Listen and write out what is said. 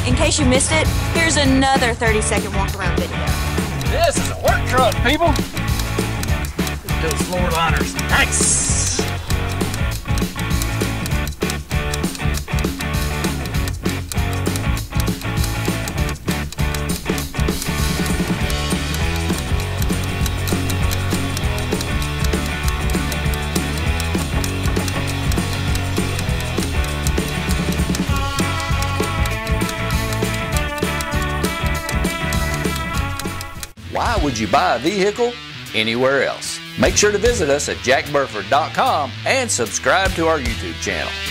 in case you missed it, here's another 30-second walk-around video. This is a work truck, people. Those floor liners. Nice. Why would you buy a vehicle anywhere else? Make sure to visit us at jackburford.com and subscribe to our YouTube channel.